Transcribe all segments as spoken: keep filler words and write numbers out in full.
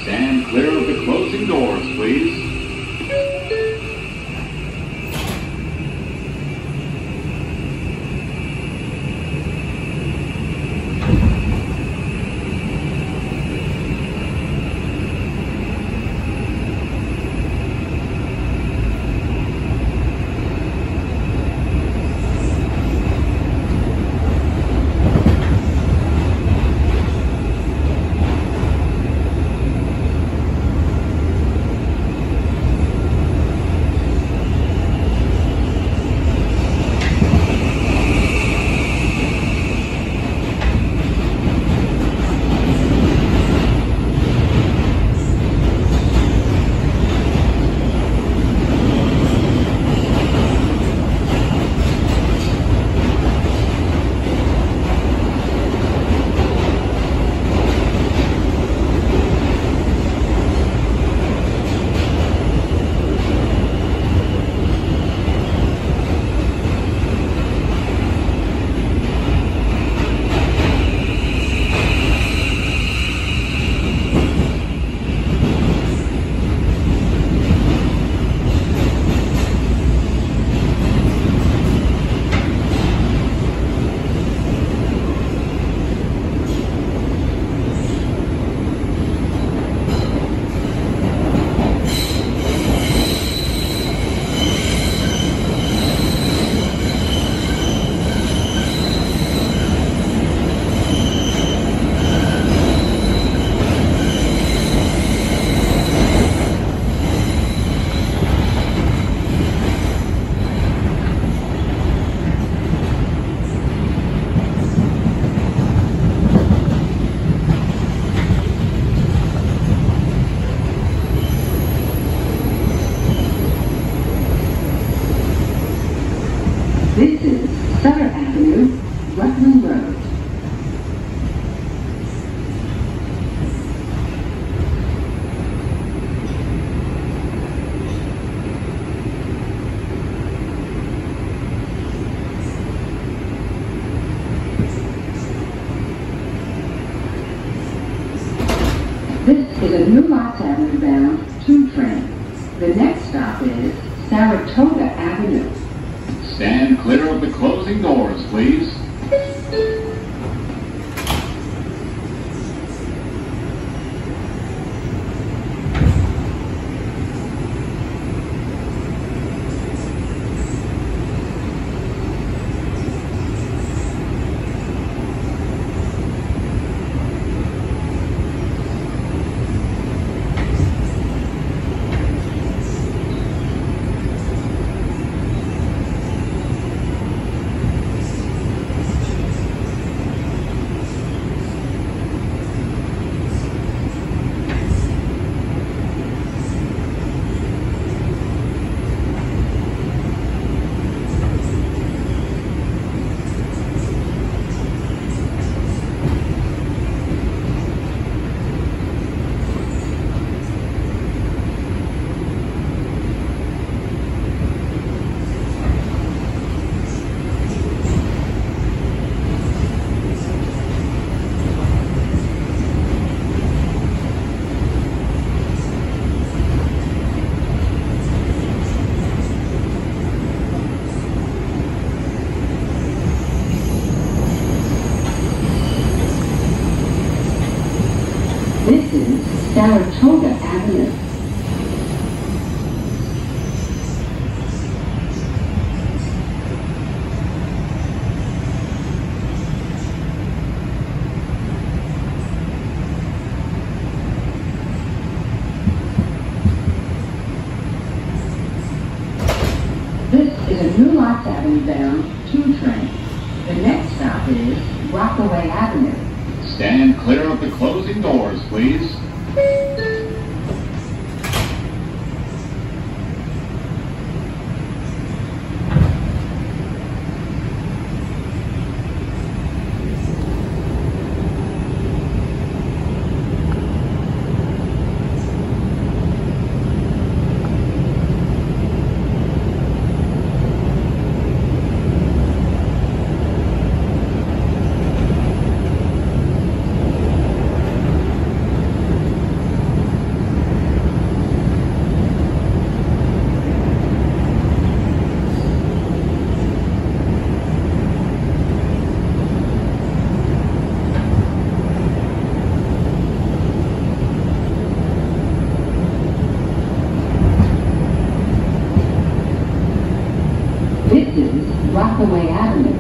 Stand clear of the closing doors, please. This is Sutter Avenue, Rutland Road. This is a New Lots Avenue bound two train. The next stop is Saratoga Avenue. Stand clear of the closing doors, please. This is Saratoga Avenue. This is a New Lots Avenue bound two train. The next stop is Rockaway Avenue. Stand clear of the closing doors, please. Rockaway Avenue.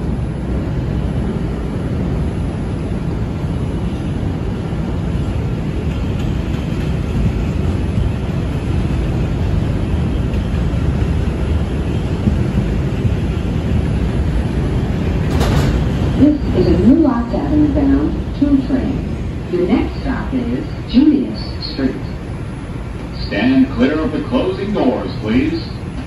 This is a New Lots Avenue bound two train. The next stop is Julius Street. Stand clear of the closing doors, please.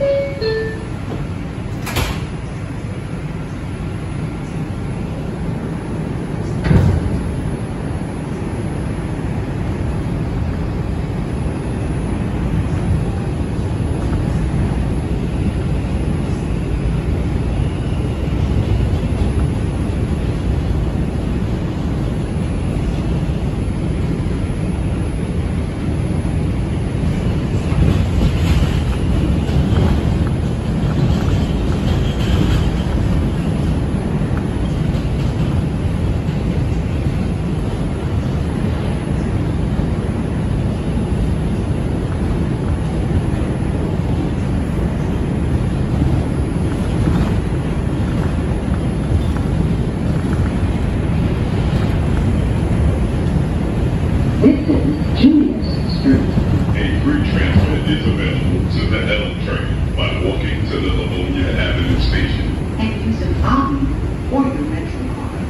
is available to the L train by walking to the Livonia Avenue Station and use an Omni or your Metro card.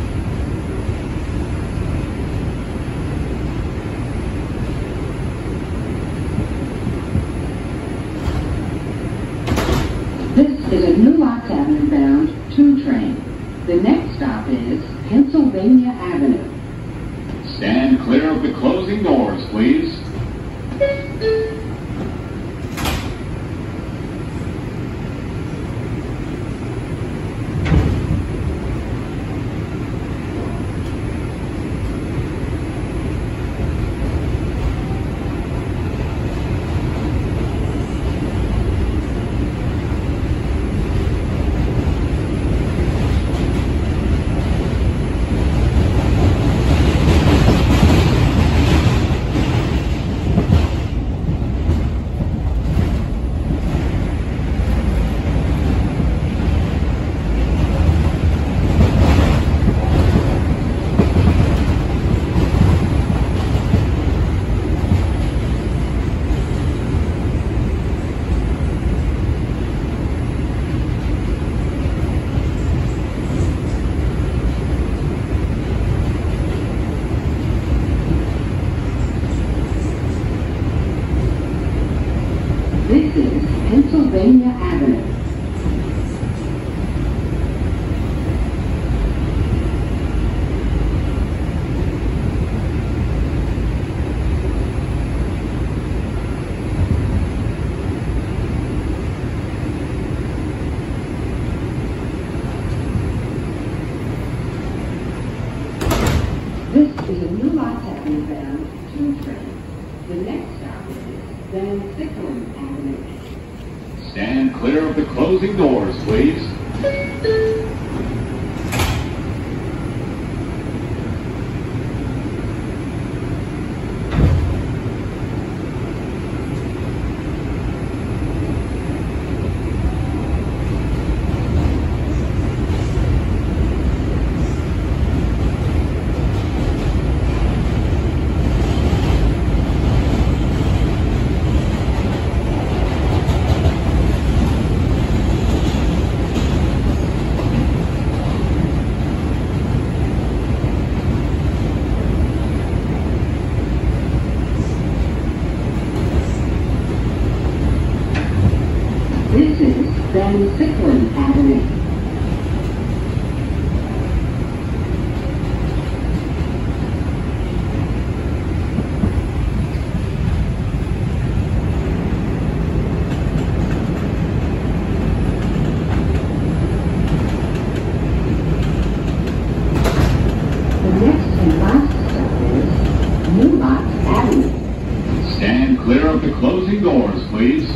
This is a New Lots Avenue bound two train. The next stop is Pennsylvania Avenue. Stand clear of the closing doors, please. This is Pennsylvania Avenue. This is a New Lots Avenue bound two train. The next stop is Van Sicklen Avenue. Stand clear of the closing doors, please. This is Van Sicklen Avenue. The next and last stop is New Lots Avenue. Stand clear of the closing doors, please.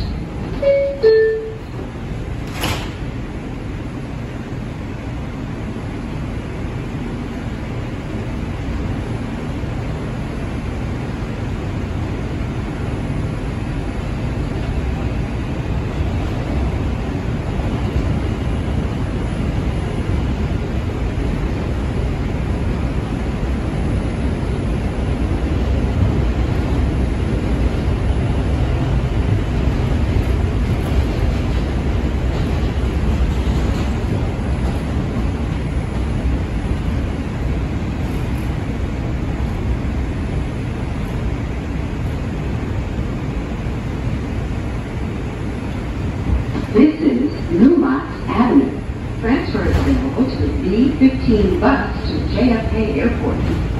fifteen bus to J F K Airport.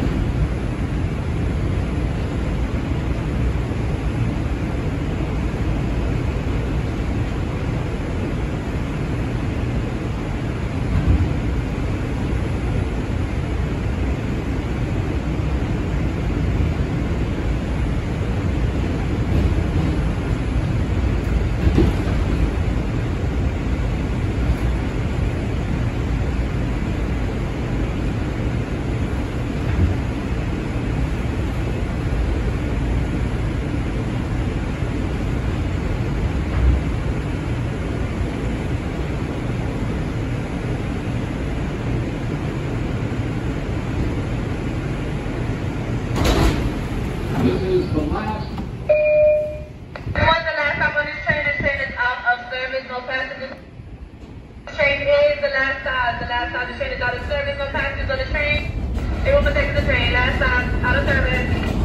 This is the last. Everyone, the last stop on this train is saying it's out of service, no passengers. The train is the last stop. The last stop, the train is out of service, no passengers on the train. They will protect the train. Last stop, out of service.